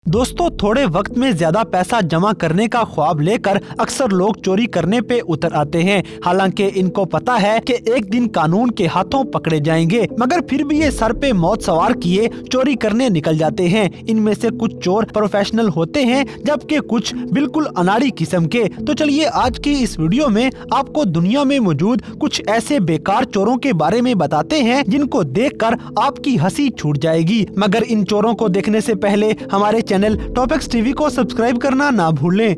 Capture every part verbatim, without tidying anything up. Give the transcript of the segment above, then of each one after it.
दोस्तों, थोड़े वक्त में ज्यादा पैसा जमा करने का ख्वाब लेकर अक्सर लोग चोरी करने पे उतर आते हैं। हालांकि इनको पता है कि एक दिन कानून के हाथों पकड़े जाएंगे, मगर फिर भी ये सर पे मौत सवार किए चोरी करने निकल जाते हैं। इनमें से कुछ चोर प्रोफेशनल होते हैं, जबकि कुछ बिल्कुल अनाड़ी किस्म के। तो चलिए आज की इस वीडियो में आपको दुनिया में मौजूद कुछ ऐसे बेकार चोरों के बारे में बताते हैं जिनको देखकर आपकी हंसी छूट जाएगी। मगर इन चोरों को देखने से पहले हमारे चैनल टॉपिक्स टीवी को सब्सक्राइब करना ना भूलें।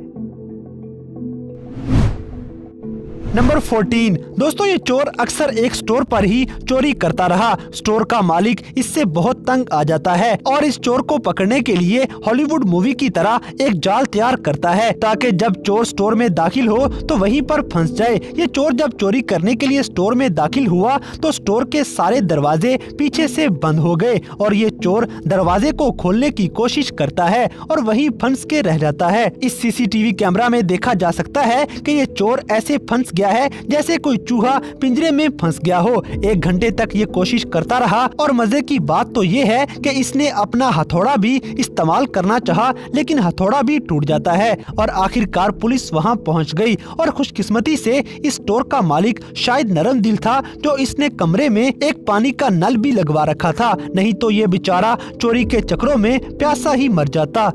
नंबर चौदह। दोस्तों, ये चोर अक्सर एक स्टोर पर ही चोरी करता रहा। स्टोर का मालिक इससे बहुत तंग आ जाता है और इस चोर को पकड़ने के लिए हॉलीवुड मूवी की तरह एक जाल तैयार करता है, ताकि जब चोर स्टोर में दाखिल हो तो वहीं पर फंस जाए। ये चोर जब चोरी करने के लिए स्टोर में दाखिल हुआ तो स्टोर के सारे दरवाजे पीछे से बंद हो गए और ये चोर दरवाजे को खोलने की कोशिश करता है और वहीं फंस के रह जाता है। इस सीसीटीवी कैमरा में देखा जा सकता है कि ये चोर ऐसे फंस गया है जैसे कोई चूहा पिंजरे में फंस गया हो। एक घंटे तक ये कोशिश करता रहा और मजे की बात तो ये है कि इसने अपना हथौड़ा भी इस्तेमाल करना चाहा, लेकिन हथौड़ा भी टूट जाता है और आखिरकार पुलिस वहां पहुंच गई। और खुशकिस्मती से इस स्टोर का मालिक शायद नरम दिल था, जो इसने कमरे में एक पानी का नल भी लगवा रखा था, नहीं तो ये बेचारा चोरी के चक्रों में प्यासा ही मर जाता।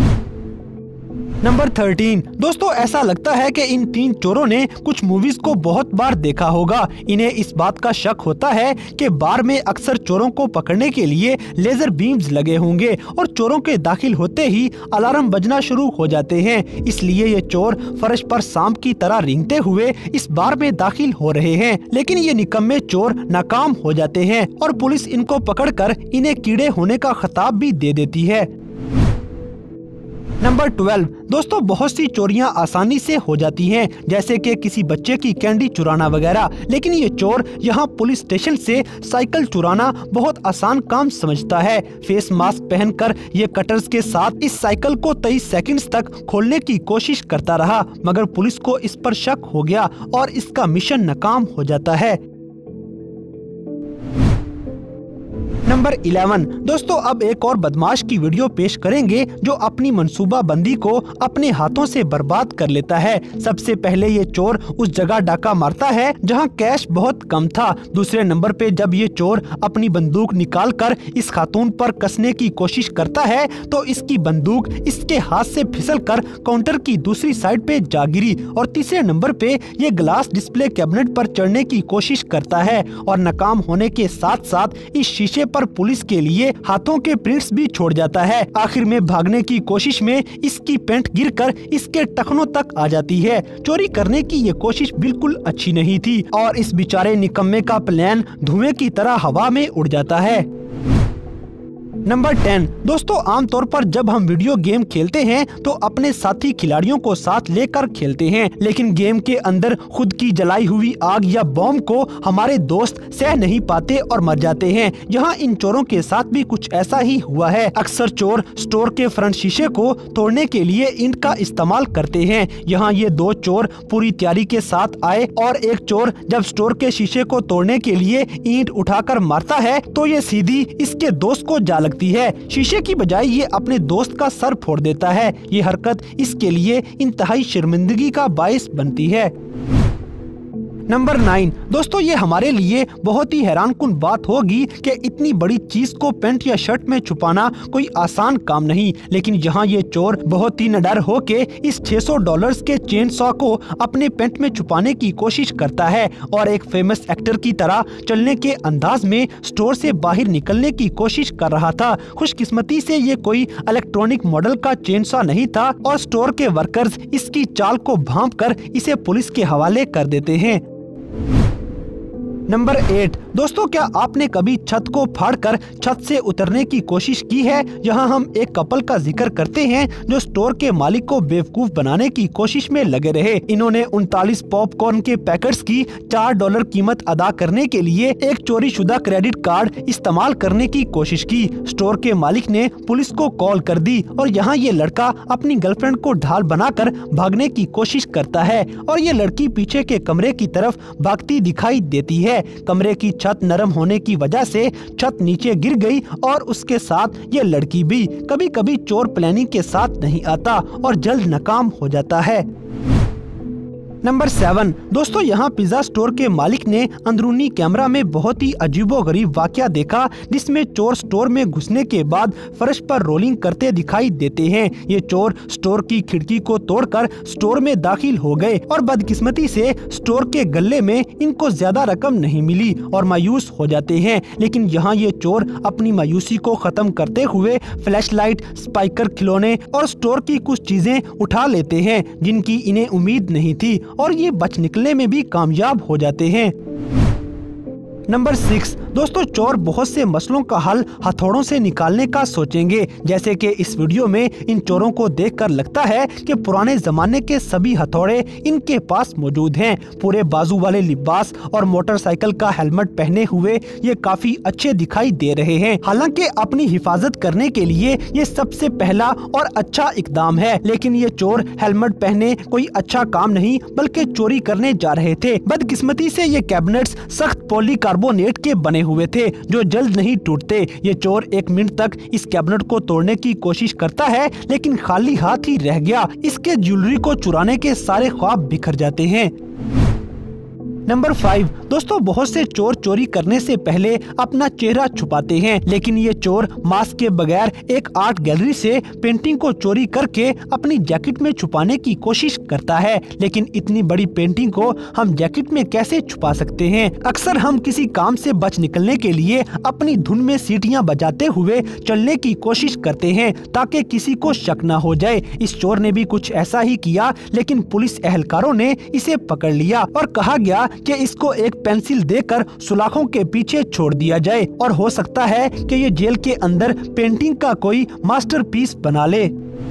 नंबर तेरह। दोस्तों, ऐसा लगता है कि इन तीन चोरों ने कुछ मूवीज को बहुत बार देखा होगा। इन्हें इस बात का शक होता है कि बार में अक्सर चोरों को पकड़ने के लिए लेजर बीम्स लगे होंगे और चोरों के दाखिल होते ही अलार्म बजना शुरू हो जाते हैं। इसलिए ये चोर फर्श पर सांप की तरह रेंगते हुए इस बार में दाखिल हो रहे हैं, लेकिन ये निकम्मे चोर नाकाम हो जाते हैं और पुलिस इनको पकड़कर इन्हें कीड़े होने का खिताब भी दे देती है। नंबर बारह। दोस्तों, बहुत सी चोरियां आसानी से हो जाती हैं, जैसे कि किसी बच्चे की कैंडी चुराना वगैरह, लेकिन ये चोर यहाँ पुलिस स्टेशन से साइकिल चुराना बहुत आसान काम समझता है। फेस मास्क पहनकर ये कटर्स के साथ इस साइकिल को तेईस सेकंड्स तक खोलने की कोशिश करता रहा, मगर पुलिस को इस पर शक हो गया और इसका मिशन नाकाम हो जाता है। नंबर ग्यारह। दोस्तों, अब एक और बदमाश की वीडियो पेश करेंगे जो अपनी मंसूबा बंदी को अपने हाथों से बर्बाद कर लेता है। सबसे पहले ये चोर उस जगह डाका मारता है जहां कैश बहुत कम था। दूसरे नंबर पे जब ये चोर अपनी बंदूक निकालकर इस खातून पर कसने की कोशिश करता है तो इसकी बंदूक इसके हाथ से फिसलकर काउंटर की दूसरी साइड पे जा गिरी। और तीसरे नंबर पे ये ग्लास डिस्प्ले कैबिनेट पर चढ़ने की कोशिश करता है और नाकाम होने के साथ साथ इस शीशे पर पुलिस के लिए हाथों के प्रिंट्स भी छोड़ जाता है। आखिर में भागने की कोशिश में इसकी पेंट गिरकर इसके टखनों तक आ जाती है। चोरी करने की ये कोशिश बिल्कुल अच्छी नहीं थी और इस बेचारे निकम्मे का प्लान धुएं की तरह हवा में उड़ जाता है। नंबर दस। दोस्तों, आमतौर पर जब हम वीडियो गेम खेलते हैं तो अपने साथी खिलाड़ियों को साथ लेकर खेलते हैं, लेकिन गेम के अंदर खुद की जलाई हुई आग या बॉम्ब को हमारे दोस्त सह नहीं पाते और मर जाते हैं। यहाँ इन चोरों के साथ भी कुछ ऐसा ही हुआ है। अक्सर चोर स्टोर के फ्रंट शीशे को तोड़ने के लिए ईंट का इस्तेमाल करते हैं। यहाँ ये दो चोर पूरी तैयारी के साथ आए और एक चोर जब स्टोर के शीशे को तोड़ने के लिए ईंट उठाकर मारता है तो ये सीधी इसके दोस्त को जा लगती है। शीशे की बजाय ये अपने दोस्त का सर फोड़ देता है। ये हरकत इसके लिए इंतहाई शर्मिंदगी का बायस बनती है। नंबर नौ। दोस्तों, ये हमारे लिए बहुत ही हैरानकुन बात होगी कि इतनी बड़ी चीज को पैंट या शर्ट में छुपाना कोई आसान काम नहीं, लेकिन यहाँ ये चोर बहुत ही निडर होके इस छह सौ डॉलर्स के चेन सॉ को अपने पैंट में छुपाने की कोशिश करता है और एक फेमस एक्टर की तरह चलने के अंदाज में स्टोर से बाहर निकलने की कोशिश कर रहा था। खुशकिस्मती से ये कोई इलेक्ट्रॉनिक मॉडल का चेन सॉ नहीं था और स्टोर के वर्कर्स इसकी चाल को भांप कर इसे पुलिस के हवाले कर देते हैं। नंबर आठ। दोस्तों, क्या आपने कभी छत को फाड़कर छत से उतरने की कोशिश की है? यहाँ हम एक कपल का जिक्र करते हैं जो स्टोर के मालिक को बेवकूफ बनाने की कोशिश में लगे रहे। इन्होंने उनतालीस पॉपकॉर्न के पैकेट्स की चार डॉलर कीमत अदा करने के लिए एक चोरी शुदा क्रेडिट कार्ड इस्तेमाल करने की कोशिश की। स्टोर के मालिक ने पुलिस को कॉल कर दी और यहाँ ये लड़का अपनी गर्लफ्रेंड को ढाल बनाकर भागने की कोशिश करता है और ये लड़की पीछे के कमरे की तरफ भागती दिखाई देती है। है। कमरे की छत नरम होने की वजह से छत नीचे गिर गई और उसके साथ ये लड़की भी। कभी कभी चोर प्लानिंग के साथ नहीं आता और जल्द नाकाम हो जाता है। नंबर सेवन दोस्तों, यहाँ पिज्जा स्टोर के मालिक ने अंदरूनी कैमरा में बहुत ही अजीबोगरीब वाकया देखा, जिसमें चोर स्टोर में घुसने के बाद फर्श पर रोलिंग करते दिखाई देते हैं। ये चोर स्टोर की खिड़की को तोड़कर स्टोर में दाखिल हो गए और बदकिस्मती से स्टोर के गल्ले में इनको ज्यादा रकम नहीं मिली और मायूस हो जाते हैं। लेकिन यहाँ ये चोर अपनी मायूसी को खत्म करते हुए फ्लैशलाइट, स्पाइकर, खिलौने और स्टोर की कुछ चीजें उठा लेते हैं जिनकी इन्हें उम्मीद नहीं थी और ये बच निकलने में भी कामयाब हो जाते हैं। नंबर सिक्स दोस्तों, चोर बहुत से मसलों का हल हथौड़ों से निकालने का सोचेंगे। जैसे कि इस वीडियो में इन चोरों को देखकर लगता है कि पुराने जमाने के सभी हथौड़े इनके पास मौजूद हैं। पूरे बाजू वाले लिबास और मोटरसाइकिल का हेलमेट पहने हुए ये काफी अच्छे दिखाई दे रहे हैं। हालांकि अपनी हिफाजत करने के लिए ये सबसे पहला और अच्छा इकदाम है, लेकिन ये चोर हेलमेट पहने कोई अच्छा काम नहीं बल्कि चोरी करने जा रहे थे। बदकिस्मती से ये कैबिनेट्स सख्त पॉलीकार्बोनेट के बने हुए थे जो जल्द नहीं टूटते। ये चोर एक मिनट तक इस कैबिनेट को तोड़ने की कोशिश करता है, लेकिन खाली हाथ ही रह गया। इसके ज्वेलरी को चुराने के सारे ख्वाब बिखर जाते हैं। नंबर फाइव दोस्तों, बहुत से चोर चोरी करने से पहले अपना चेहरा छुपाते हैं, लेकिन ये चोर मास्क के बगैर एक आर्ट गैलरी से पेंटिंग को चोरी करके अपनी जैकेट में छुपाने की कोशिश करता है। लेकिन इतनी बड़ी पेंटिंग को हम जैकेट में कैसे छुपा सकते हैं? अक्सर हम किसी काम से बच निकलने के लिए अपनी धुन में सीटियां बजाते हुए चलने की कोशिश करते हैं ताकि किसी को शक न हो जाए। इस चोर ने भी कुछ ऐसा ही किया, लेकिन पुलिस एहलकारों ने इसे पकड़ लिया और कहा गया कि इसको एक पेंसिल देकर सुलाखों के पीछे छोड़ दिया जाए और हो सकता है कि ये जेल के अंदर पेंटिंग का कोई मास्टरपीस बना ले।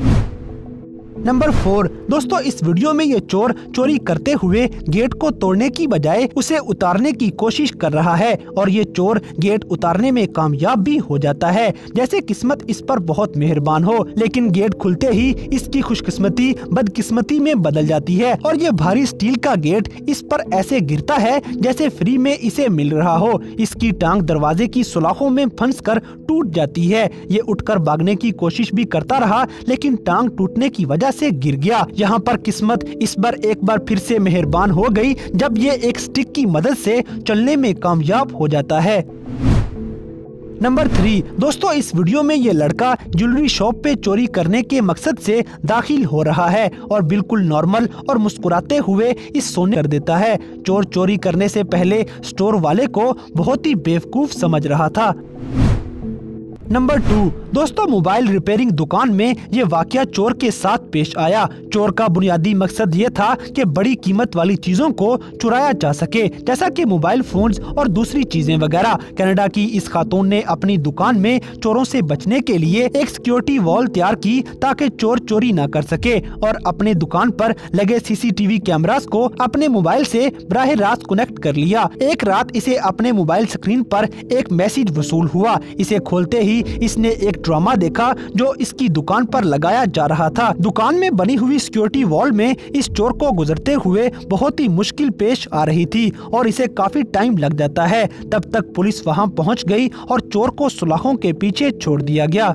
नंबर फोर दोस्तों, इस वीडियो में ये चोर चोरी करते हुए गेट को तोड़ने की बजाय उसे उतारने की कोशिश कर रहा है और ये चोर गेट उतारने में कामयाब भी हो जाता है। जैसे किस्मत इस पर बहुत मेहरबान हो, लेकिन गेट खुलते ही इसकी खुशकिस्मती बदकिस्मती में बदल जाती है और ये भारी स्टील का गेट इस पर ऐसे गिरता है जैसे फ्री में इसे मिल रहा हो। इसकी टांग दरवाजे की सुलाखों में फंसकर टूट जाती है। ये उठकर भागने की कोशिश भी करता रहा, लेकिन टांग टूटने की वजह से गिर गया। यहाँ पर किस्मत इस बार एक बार फिर से मेहरबान हो गई जब ये एक स्टिक की मदद से चलने में कामयाब हो जाता है। नंबर थ्री दोस्तों, इस वीडियो में ये लड़का ज्वेलरी शॉप पे चोरी करने के मकसद से दाखिल हो रहा है और बिल्कुल नॉर्मल और मुस्कुराते हुए इस सोने कर देता है। चोर चोरी करने से पहले स्टोर वाले को बहुत ही बेवकूफ समझ रहा था। नंबर टू दोस्तों, मोबाइल रिपेयरिंग दुकान में ये वाकया चोर के साथ पेश आया। चोर का बुनियादी मकसद ये था कि बड़ी कीमत वाली चीजों को चुराया जा सके, जैसा कि मोबाइल फोन्स और दूसरी चीजें वगैरह। कनाडा की इस खातून ने अपनी दुकान में चोरों से बचने के लिए एक सिक्योरिटी वॉल तैयार की ताकि चोर चोरी न कर सके और अपने दुकान पर लगे सीसीटीवी कैमरास को अपने मोबाइल से बराह रास्त कनेक्ट कर लिया। एक रात इसे अपने मोबाइल स्क्रीन पर एक मैसेज वसूल हुआ। इसे खोलते ही इसने एक ड्रामा देखा जो इसकी दुकान पर लगाया जा रहा था। दुकान में बनी हुई सिक्योरिटी वॉल में इस चोर को गुजरते हुए बहुत ही मुश्किल पेश आ रही थी और इसे काफी टाइम लग जाता है। तब तक पुलिस वहां पहुंच गई और चोर को सुलाखों के पीछे छोड़ दिया गया।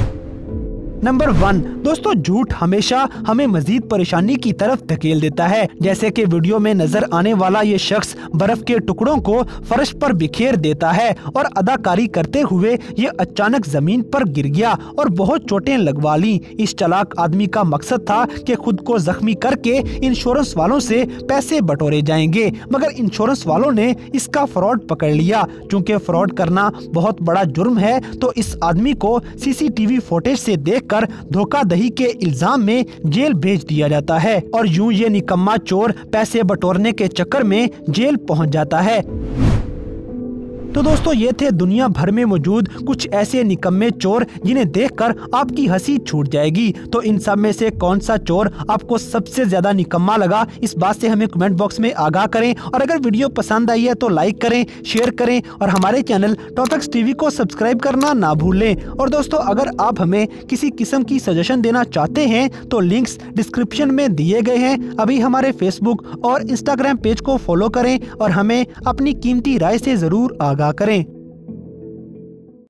नंबर वन दोस्तों, झूठ हमेशा हमें मजीद परेशानी की तरफ धकेल देता है। जैसे कि वीडियो में नजर आने वाला ये शख्स बर्फ के टुकड़ों को फर्श पर बिखेर देता है और अदाकारी करते हुए ये अचानक जमीन पर गिर गया और बहुत चोटें लगवा ली। इस चालाक आदमी का मकसद था कि खुद को जख्मी करके इंश्योरेंस वालों से पैसे बटोरे जाएंगे, मगर इंश्योरेंस वालों ने इसका फ्रॉड पकड़ लिया। चूँकि फ्रॉड करना बहुत बड़ा जुर्म है, तो इस आदमी को सीसीटीवी फुटेज से देख कर धोखाधड़ी के इल्जाम में जेल भेज दिया जाता है और यूं ये निकम्मा चोर पैसे बटोरने के चक्कर में जेल पहुंच जाता है। तो दोस्तों ये थे दुनिया भर में मौजूद कुछ ऐसे निकम्मे चोर जिन्हें देखकर आपकी हंसी छूट जाएगी। तो इन सब में से कौन सा चोर आपको सबसे ज्यादा निकम्मा लगा, इस बात से हमें कमेंट बॉक्स में आगाह करें। और अगर वीडियो पसंद आई है तो लाइक करें, शेयर करें और हमारे चैनल टॉपिक्स टीवी को सब्सक्राइब करना ना भूलें। और दोस्तों अगर आप हमें किसी किस्म की सजेशन देना चाहते हैं तो लिंक्स डिस्क्रिप्शन में दिए गए हैं। अभी हमारे फेसबुक और इंस्टाग्राम पेज को फॉलो करें और हमें अपनी कीमती राय से जरूर आगाह करें।